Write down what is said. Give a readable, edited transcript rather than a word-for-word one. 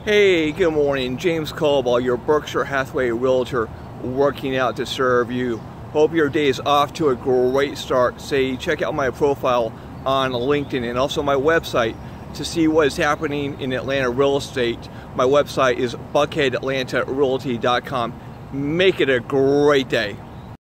Hey, good morning. James Caldwell, your Berkshire Hathaway realtor, working out to serve you. Hope your day is off to a great start. Check out my profile on LinkedIn and also my website to see what is happening in Atlanta real estate. My website is buckheadatlantarealty.com. Make it a great day.